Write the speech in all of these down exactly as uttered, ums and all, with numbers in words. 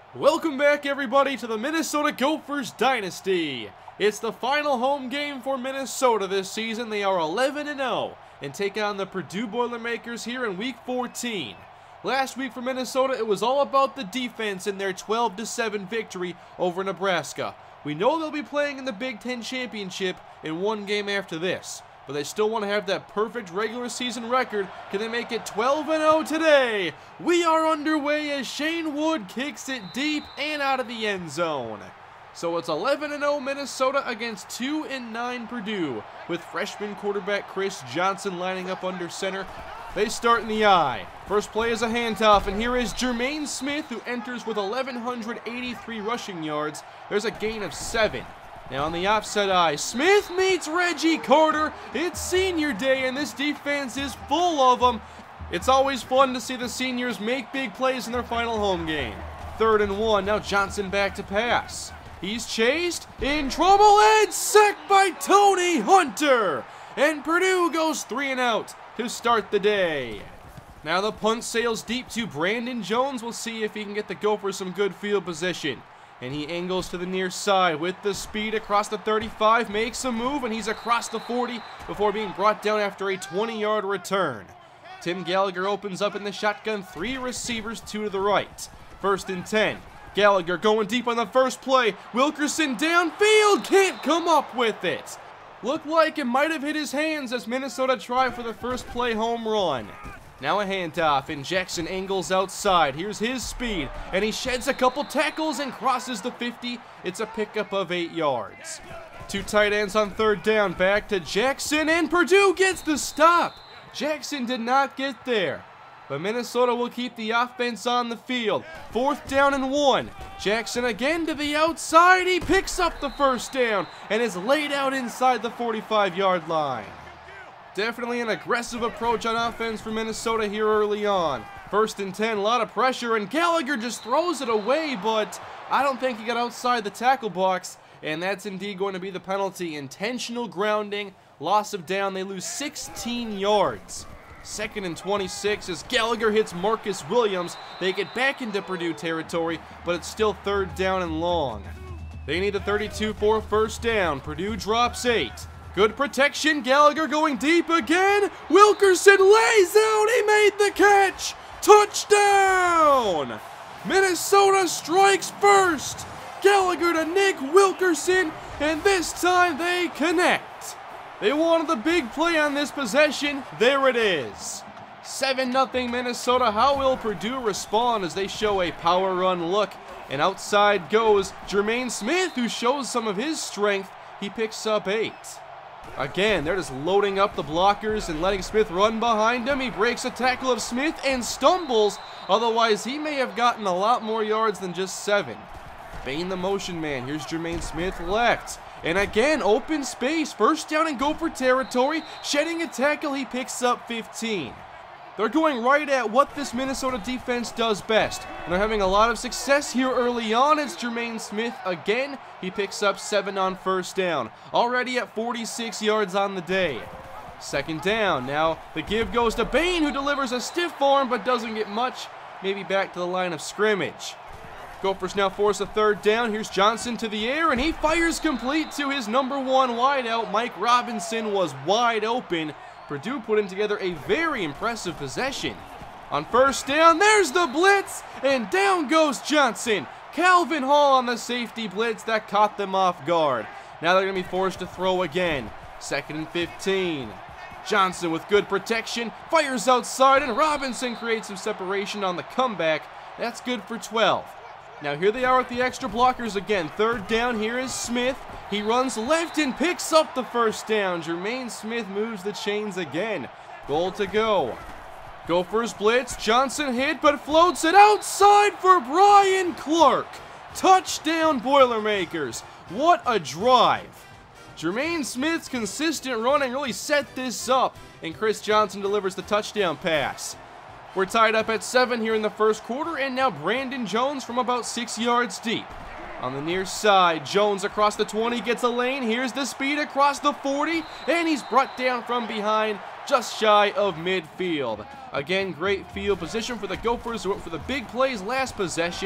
Welcome back, everybody, to the Minnesota Gophers Dynasty. It's the final home game for Minnesota this season. They are eleven and oh and take on the Purdue Boilermakers here in week fourteen. Last week for Minnesota, it was all about the defense in their twelve to seven victory over Nebraska. We know they'll be playing in the Big Ten Championship in one game after this, but they still want to have that perfect regular season record. Can they make it twelve and oh today? We are underway as Shane Wood kicks it deep and out of the end zone. So it's eleven and oh Minnesota against two and nine Purdue, with freshman quarterback Chris Johnson lining up under center. They start in the I. First play is a handoff, and here is Jermaine Smith, who enters with one thousand one hundred eighty-three rushing yards. There's a gain of seven. Now on the offset eye, Smith meets Reggie Carter. It's senior day, and this defense is full of them. It's always fun to see the seniors make big plays in their final home game. Third and one, now Johnson back to pass. He's chased, in trouble, and sacked by Tony Hunter. And Purdue goes three and out to start the day. Now the punt sails deep to Brandon Jones. We'll see if he can get the Gophers some good field position. And he angles to the near side with the speed across the thirty-five, makes a move, and he's across the forty before being brought down after a twenty-yard return. Tim Gallagher opens up in the shotgun, three receivers, two to the right. First and ten. Gallagher going deep on the first play. Wilkerson downfield, can't come up with it. Looked like it might have hit his hands as Minnesota tried for the first play home run. Now a handoff, and Jackson angles outside. Here's his speed, and he sheds a couple tackles and crosses the fifty. It's a pickup of eight yards. Two tight ends on third down, back to Jackson, and Purdue gets the stop. Jackson did not get there, but Minnesota will keep the offense on the field. Fourth down and one. Jackson again to the outside. He picks up the first down and is laid out inside the forty-five-yard line. Definitely an aggressive approach on offense for Minnesota here early on. First and ten, a lot of pressure, and Gallagher just throws it away, but I don't think he got outside the tackle box, and that's indeed going to be the penalty. Intentional grounding, loss of down. They lose sixteen yards. Second and twenty-six as Gallagher hits Marcus Williams. They get back into Purdue territory, but it's still third down and long. They need a thirty-two for a first down. Purdue drops eight. Good protection, Gallagher going deep again. Wilkerson lays out, he made the catch. Touchdown! Minnesota strikes first. Gallagher to Nick Wilkerson, and this time they connect. They wanted the big play on this possession. There it is. seven nothing Minnesota. How will Purdue respond as they show a power run look? And outside goes Jermaine Smith, who shows some of his strength. He picks up eight. Again, they're just loading up the blockers and letting Smith run behind him. He breaks a tackle of Smith and stumbles. Otherwise, he may have gotten a lot more yards than just seven. Bane the motion man. Here's Jermaine Smith left. And again, open space. First down and Gopher territory. Shedding a tackle, he picks up fifteen. They're going right at what this Minnesota defense does best. And they're having a lot of success here early on. It's Jermaine Smith again. He picks up seven on first down. Already at forty-six yards on the day. Second down. Now the give goes to Bane, who delivers a stiff arm but doesn't get much. Maybe back to the line of scrimmage. Gophers now force a third down. Here's Johnson to the air, and he fires complete to his number one wideout. Mike Robinson was wide open. Purdue putting together a very impressive possession. On first down, there's the blitz, and down goes Johnson. Calvin Hall on the safety blitz that caught them off guard. Now they're going to be forced to throw again. Second and fifteen. Johnson with good protection, fires outside, and Robinson creates some separation on the comeback. That's good for twelve. Now here they are with the extra blockers again. Third down, here is Smith. He runs left and picks up the first down. Jermaine Smith moves the chains again. Goal to go. Gophers blitz. Johnson hit, but floats it outside for Brian Clark. Touchdown Boilermakers. What a drive. Jermaine Smith's consistent running really set this up, and Chris Johnson delivers the touchdown pass. We're tied up at seven here in the first quarter, and now Brandon Jones from about six yards deep. On the near side, Jones across the twenty gets a lane. Here's the speed across the forty, and he's brought down from behind just shy of midfield. Again, great field position for the Gophers who went for the big plays last possession.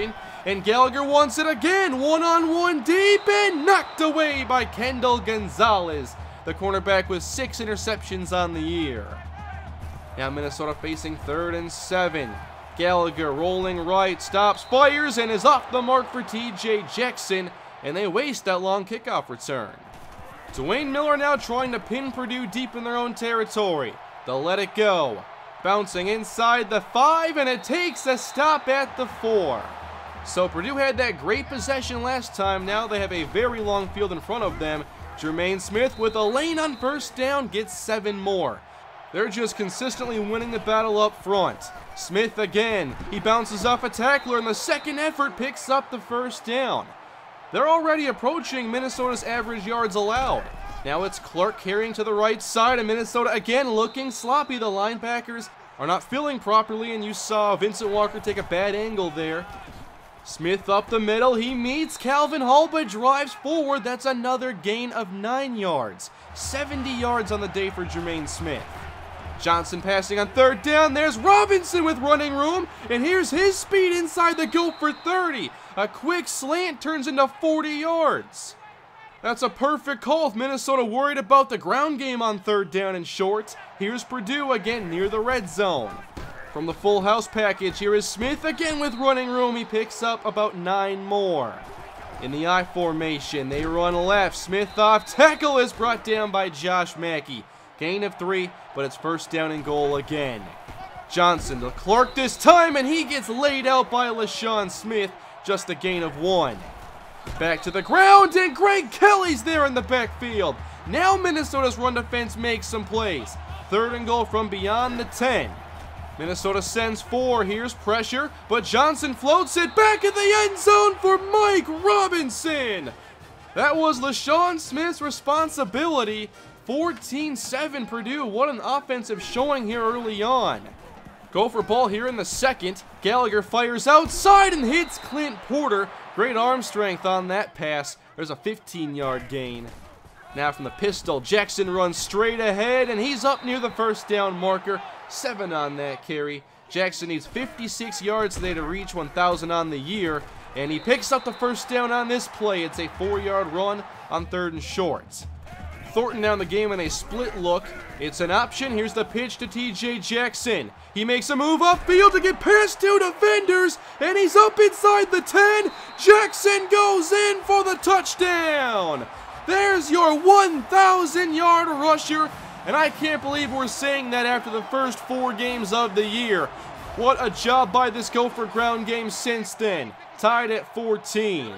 and Gallagher wants it again. One-on-one deep and knocked away by Kendall Gonzalez, the cornerback with six interceptions on the year. Now Minnesota facing third and seven. Gallagher rolling right, stops, fires, and is off the mark for T J Jackson, and they waste that long kickoff return. Dwayne Miller now trying to pin Purdue deep in their own territory. They'll let it go. Bouncing inside the five, and it takes a stop at the four. So Purdue had that great possession last time. Now they have a very long field in front of them. Jermaine Smith with a lane on first down gets seven more. They're just consistently winning the battle up front. Smith again. He bounces off a tackler, and the second effort picks up the first down. They're already approaching Minnesota's average yards allowed. Now it's Clark carrying to the right side, and Minnesota again looking sloppy. The linebackers are not filling properly, and you saw Vincent Walker take a bad angle there. Smith up the middle. He meets Calvin Hall, but drives forward. That's another gain of nine yards. seventy yards on the day for Jermaine Smith. Johnson passing on third down. There's Robinson with running room, and here's his speed inside the Gopher thirty. A quick slant turns into forty yards. That's a perfect call if Minnesota worried about the ground game on third down and short. Here's Purdue again near the red zone. From the full house package, here is Smith again with running room. He picks up about nine more. In the I formation, they run left. Smith off tackle is brought down by Josh Mackey. Gain of three, but it's first down and goal again. Johnson to Clark this time, and he gets laid out by LaShawn Smith. Just a gain of one. Back to the ground, and Greg Kelly's there in the backfield. Now Minnesota's run defense makes some plays. Third and goal from beyond the ten. Minnesota sends four. Here's pressure, but Johnson floats it back in the end zone for Mike Robinson. That was LaShawn Smith's responsibility. fourteen seven Purdue. What an offensive showing here early on. Gopher ball here in the second. Gallagher fires outside and hits Clint Porter. Great arm strength on that pass. There's a fifteen yard gain. Now from the pistol, Jackson runs straight ahead, and he's up near the first down marker. Seven on that carry. Jackson needs fifty-six yards today to reach one thousand on the year, and he picks up the first down on this play. It's a four yard run on third and short. Thornton down the game in a split look. It's an option. Here's the pitch to T J Jackson. He makes a move upfield to get past two defenders, and he's up inside the ten. Jackson goes in for the touchdown. There's your one thousand yard rusher, and I can't believe we're saying that after the first four games of the year. What a job by this Gopher ground game since then. Tied at fourteen.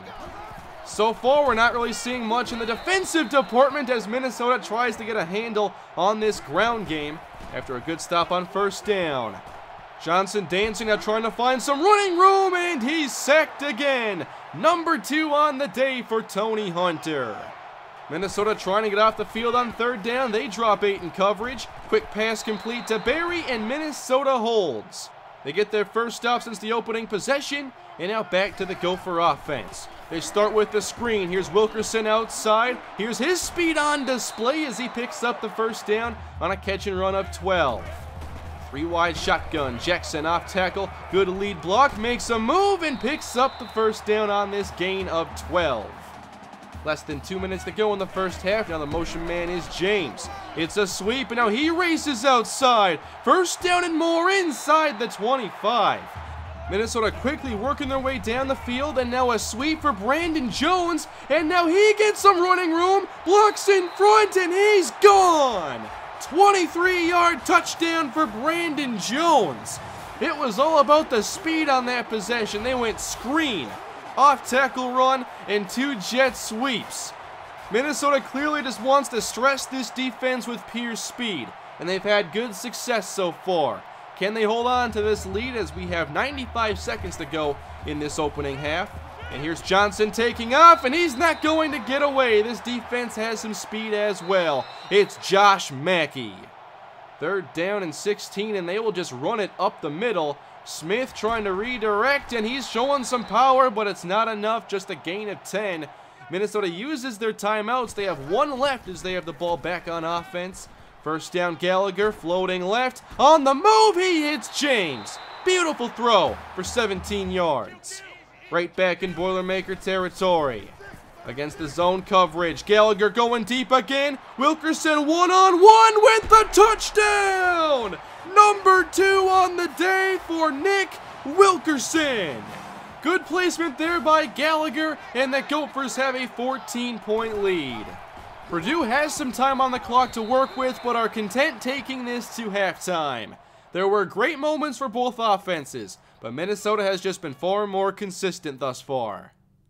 So far, we're not really seeing much in the defensive department as Minnesota tries to get a handle on this ground game after a good stop on first down. Johnson dancing now, trying to find some running room, and he's sacked again. Number two on the day for Tony Hunter. Minnesota trying to get off the field on third down. They drop eight in coverage. Quick pass complete to Barry, and Minnesota holds. They get their first stop since the opening possession, and now back to the Gopher offense. They start with the screen. Here's Wilkerson outside. Here's his speed on display as he picks up the first down on a catch and run of twelve. Three wide shotgun. Jackson off tackle. Good lead block. Makes a move and picks up the first down on this gain of twelve. Less than two minutes to go in the first half. Now the motion man is James. It's a sweep, and now he races outside. First down and more inside the twenty-five. Minnesota quickly working their way down the field, and now a sweep for Brandon Jones, and now he gets some running room, blocks in front, and he's gone. twenty-three yard touchdown for Brandon Jones. It was all about the speed on that possession. They went screen, off tackle run, and two jet sweeps. Minnesota clearly just wants to stress this defense with pure speed, and they've had good success so far. Can they hold on to this lead as we have ninety-five seconds to go in this opening half? And here's Johnson taking off, and he's not going to get away. This defense has some speed as well. It's Josh Mackey. Third down and sixteen, and they will just run it up the middle. Smith trying to redirect, and he's showing some power, but it's not enough, just a gain of ten. Minnesota uses their timeouts. They have one left as they have the ball back on offense. First down, Gallagher floating left. On the move, he hits James. Beautiful throw for seventeen yards. right back in Boilermaker territory. Against the zone coverage, Gallagher going deep again. Wilkerson one-on-one with the touchdown! Number two on the day for Nick Wilkerson. Good placement there by Gallagher, and the Gophers have a fourteen point lead. Purdue has some time on the clock to work with, but are content taking this to halftime. There were great moments for both offenses, but Minnesota has just been far more consistent thus far.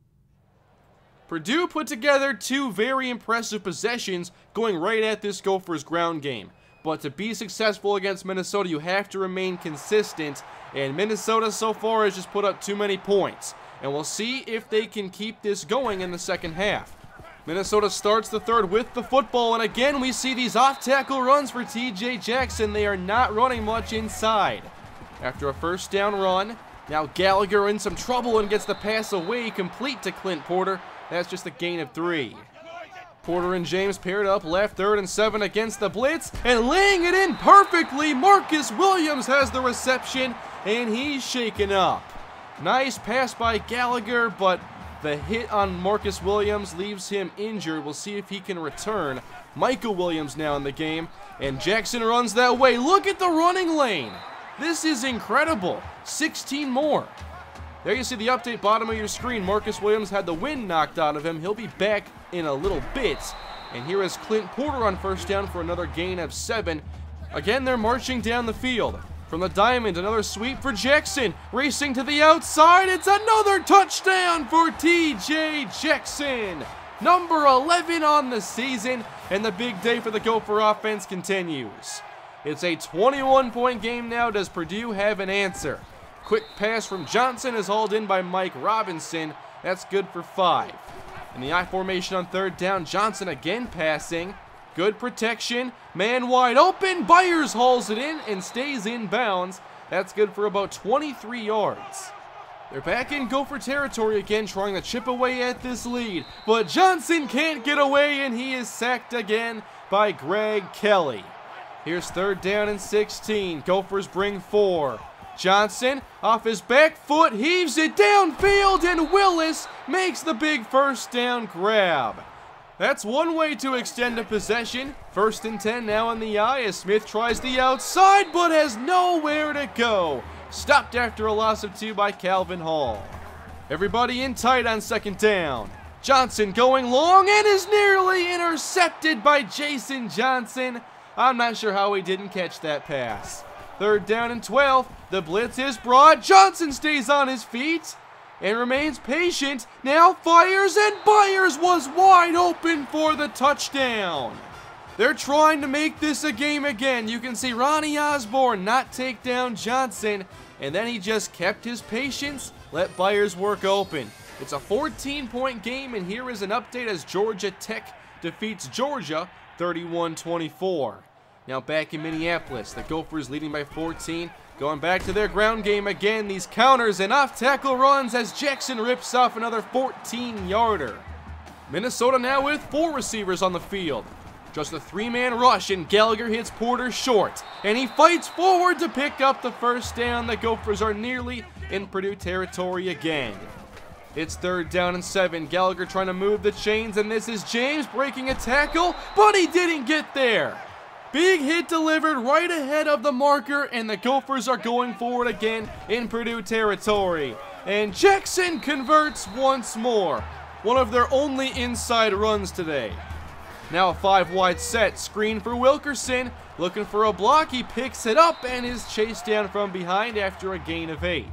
Purdue put together two very impressive possessions going right at this Gophers ground game. But to be successful against Minnesota, you have to remain consistent, and Minnesota so far has just put up too many points. And we'll see if they can keep this going in the second half. Minnesota starts the third with the football, and again we see these off-tackle runs for T J Jackson. They are not running much inside. After a first down run, now Gallagher in some trouble and gets the pass away, complete to Clint Porter. That's just a gain of three. Porter and James paired up left, third and seven against the blitz, and laying it in perfectly, Marcus Williams has the reception, and he's shaken up. Nice pass by Gallagher, but the hit on Marcus Williams leaves him injured. We'll see if he can return. Michael Williams now in the game, and Jackson runs that way. Look at the running lane. This is incredible. sixteen more. There you see the update bottom of your screen. Marcus Williams had the wind knocked out of him. He'll be back in a little bit. And here is Clint Porter on first down for another gain of seven. Again, they're marching down the field. From the diamond, another sweep for Jackson. Racing to the outside. It's another touchdown for T J Jackson. Number eleven on the season. And the big day for the Gopher offense continues. It's a twenty-one point game now. Does Purdue have an answer? Quick pass from Johnson is hauled in by Mike Robinson. That's good for five. In the I formation on third down, Johnson again passing. Good protection. Man wide open. Byers hauls it in and stays in bounds. That's good for about twenty-three yards. They're back in Gopher territory again, trying to chip away at this lead. But Johnson can't get away, and he is sacked again by Greg Kelly. Here's third down and sixteen. Gophers bring four. Johnson, off his back foot, heaves it downfield, and Willis makes the big first down grab. That's one way to extend a possession. First and ten now in the eye as Smith tries the outside, but has nowhere to go. Stopped after a loss of two by Calvin Hall. Everybody in tight on second down. Johnson going long and is nearly intercepted by Jason Johnson. I'm not sure how he didn't catch that pass. Third down and twelve. The blitz is broad. Johnson stays on his feet and remains patient. Now fires, and Byers was wide open for the touchdown. They're trying to make this a game again. You can see Ronnie Osborne not take down Johnson, and then he just kept his patience, let Byers work open. It's a fourteen point game, and here is an update as Georgia Tech defeats Georgia thirty-one twenty-four. Now back in Minneapolis, the Gophers leading by fourteen, going back to their ground game again. These counters and off-tackle runs as Jackson rips off another fourteen yarder. Minnesota now with four receivers on the field. Just a three-man rush, and Gallagher hits Porter short, and he fights forward to pick up the first down. The Gophers are nearly in Purdue territory again. It's third down and seven. Gallagher trying to move the chains, and this is James breaking a tackle, but he didn't get there. Big hit delivered right ahead of the marker, and the Gophers are going forward again in Purdue territory. And Jackson converts once more. One of their only inside runs today. Now a five-wide set. Screen for Wilkerson. Looking for a block. He picks it up and is chased down from behind after a gain of eight.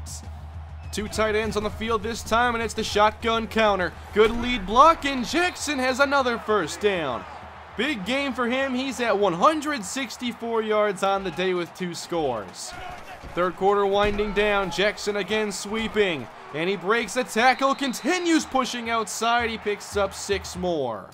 Two tight ends on the field this time, and it's the shotgun counter. Good lead block, and Jackson has another first down. Big game for him. He's at one hundred sixty-four yards on the day with two scores. Third quarter winding down. Jackson again sweeping. And he breaks a tackle, continues pushing outside. He picks up six more.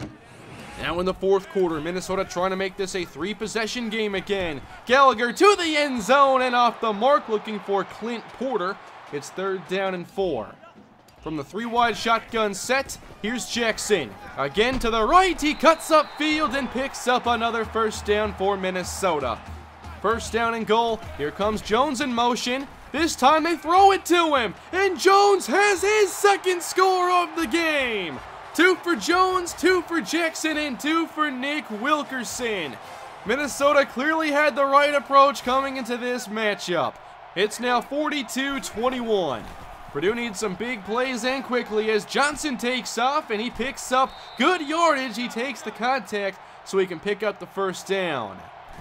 Now in the fourth quarter, Minnesota trying to make this a three-possession game again. Gallagher to the end zone and off the mark, looking for Clint Porter. It's third down and four. From the three-wide shotgun set, here's Jackson. Again to the right, he cuts up field and picks up another first down for Minnesota. First down and goal. Here comes Jones in motion. This time they throw it to him, and Jones has his second score of the game. Two for Jones, two for Jackson, and two for Nick Wilkerson. Minnesota clearly had the right approach coming into this matchup. It's now forty-two twenty-one. Purdue needs some big plays and quickly as Johnson takes off and he picks up good yardage. He takes the contact so he can pick up the first down.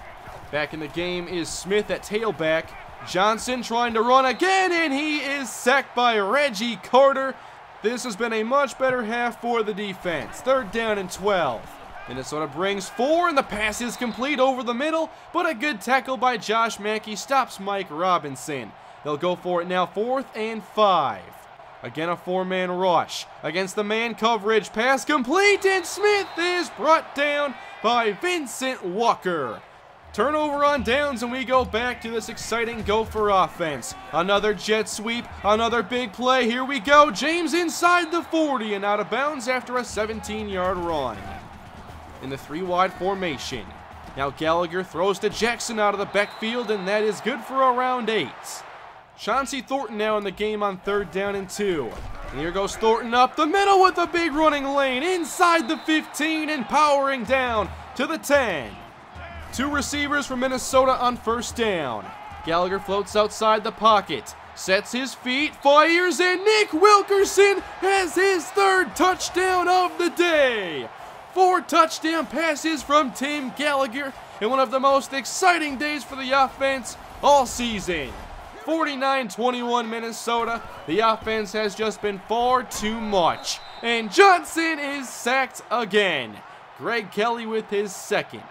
Back in the game is Smith at tailback. Johnson trying to run again, and he is sacked by Reggie Carter. This has been a much better half for the defense. Third down and twelve. Minnesota brings four, and the pass is complete over the middle, but a good tackle by Josh Mackey stops Mike Robinson. They'll go for it now, fourth and five. Again, a four-man rush against the man coverage. Pass complete, and Smith is brought down by Vincent Walker. Turnover on downs, and we go back to this exciting Gopher offense. Another jet sweep, another big play. Here we go. James inside the forty and out of bounds after a seventeen yard run. In the three-wide formation. Now Gallagher throws to Jackson out of the backfield, and that is good for around eight. Chauncey Thornton now in the game on third down and two. And here goes Thornton up the middle with a big running lane inside the fifteen and powering down to the ten. Two receivers for Minnesota on first down. Gallagher floats outside the pocket, sets his feet, fires, and Nick Wilkerson has his third touchdown of the day. Four touchdown passes from Tim Gallagher in one of the most exciting days for the offense all season. forty-nine twenty-one Minnesota. The offense has just been far too much. And Johnson is sacked again. Greg Kelly with his second.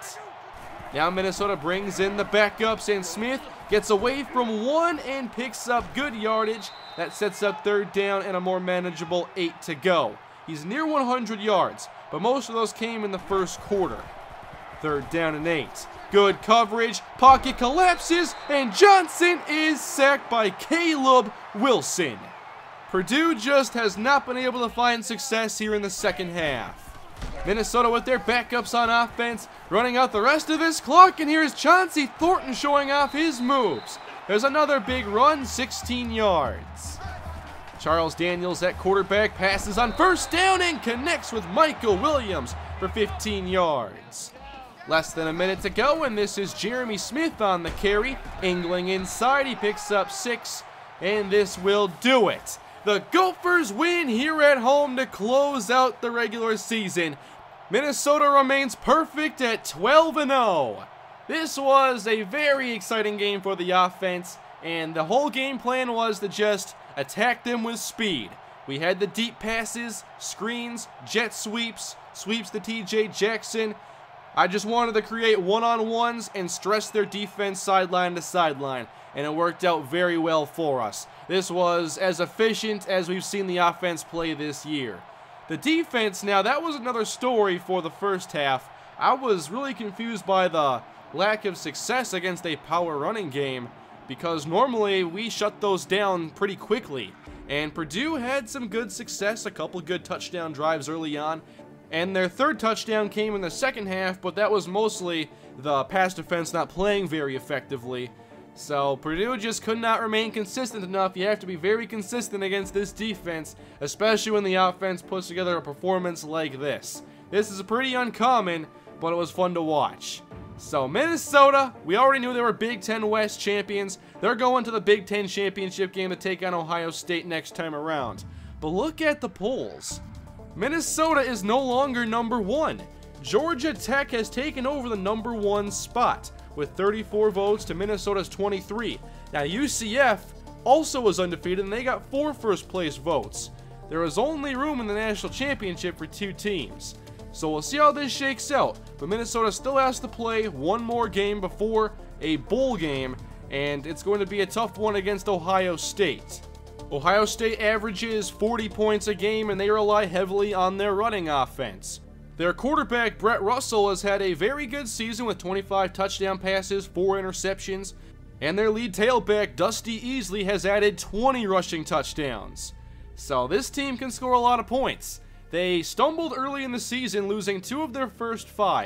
Now Minnesota brings in the backups, and Smith gets away from one and picks up good yardage. That sets up third down and a more manageable eight to go. He's near one hundred yards, but most of those came in the first quarter. Third down and eight. Good coverage, pocket collapses, and Johnson is sacked by Caleb Wilson. Purdue just has not been able to find success here in the second half. Minnesota with their backups on offense, running out the rest of this clock, and here's Chauncey Thornton showing off his moves. There's another big run, sixteen yards. Charles Daniels at quarterback passes on first down and connects with Michael Williams for fifteen yards. Less than a minute to go, and this is Jeremy Smith on the carry. Angling inside, he picks up six, and this will do it. The Gophers win here at home to close out the regular season. Minnesota remains perfect at twelve and oh. This was a very exciting game for the offense, and the whole game plan was to just attack them with speed. We had the deep passes, screens, jet sweeps, sweeps to T J Jackson. I just wanted to create one-on-ones and stress their defense sideline to sideline, and it worked out very well for us. This was as efficient as we've seen the offense play this year. The defense, now that was another story for the first half. I was really confused by the lack of success against a power running game, because normally we shut those down pretty quickly. And Purdue had some good success, a couple good touchdown drives early on. And their third touchdown came in the second half, but that was mostly the pass defense not playing very effectively. So Purdue just could not remain consistent enough. You have to be very consistent against this defense, especially when the offense puts together a performance like this. This is pretty uncommon, but it was fun to watch. So Minnesota, we already knew they were Big Ten West champions. They're going to the Big Ten championship game to take on Ohio State next time around. But look at the polls. Minnesota is no longer number one. Georgia Tech has taken over the number one spot with thirty-four votes to Minnesota's twenty-three. Now U C F also was undefeated, and they got four first place votes. There is only room in the national championship for two teams. So we'll see how this shakes out, but Minnesota still has to play one more game before a bowl game, and it's going to be a tough one against Ohio State. Ohio State averages forty points a game, and they rely heavily on their running offense. Their quarterback, Brett Russell, has had a very good season with twenty-five touchdown passes, four interceptions, and their lead tailback, Dusty Easley, has added twenty rushing touchdowns. So this team can score a lot of points. They stumbled early in the season, losing two of their first five,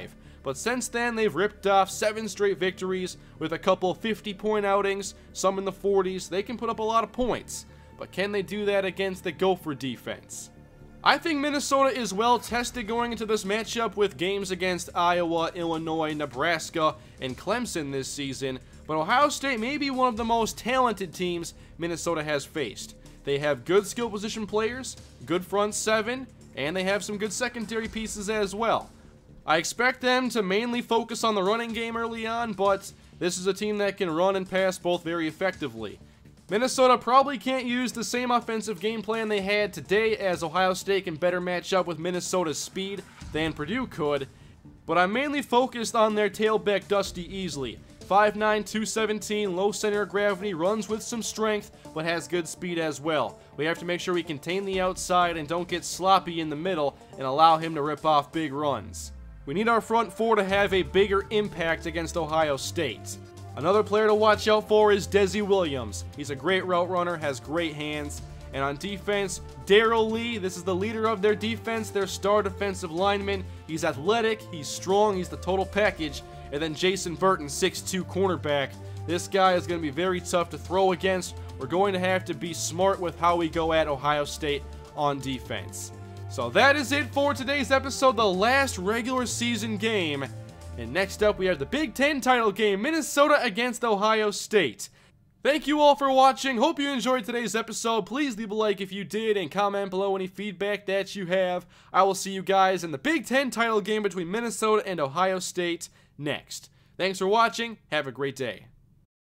but since then they've ripped off seven straight victories with a couple fifty point outings, some in the forties. They can put up a lot of points, but can they do that against the Gopher defense? I think Minnesota is well tested going into this matchup with games against Iowa, Illinois, Nebraska, and Clemson this season, but Ohio State may be one of the most talented teams Minnesota has faced. They have good skill position players, good front seven, and they have some good secondary pieces as well. I expect them to mainly focus on the running game early on, but this is a team that can run and pass both very effectively. Minnesota probably can't use the same offensive game plan they had today, as Ohio State can better match up with Minnesota's speed than Purdue could, but I'm mainly focused on their tailback Dusty Easley. five nine, two seventeen, low center of gravity, runs with some strength, but has good speed as well. We have to make sure we contain the outside and don't get sloppy in the middle and allow him to rip off big runs. We need our front four to have a bigger impact against Ohio State. Another player to watch out for is Desi Williams. He's a great route runner, has great hands. And on defense, Darrell Lee, this is the leader of their defense, their star defensive lineman. He's athletic, he's strong, he's the total package. And then Jason Burton, six two cornerback. This guy is going to be very tough to throw against. We're going to have to be smart with how we go at Ohio State on defense. So that is it for today's episode, the last regular season game. And next up, we have the Big Ten title game, Minnesota against Ohio State. Thank you all for watching. Hope you enjoyed today's episode. Please leave a like if you did and comment below any feedback that you have. I will see you guys in the Big Ten title game between Minnesota and Ohio State next. Thanks for watching. Have a great day.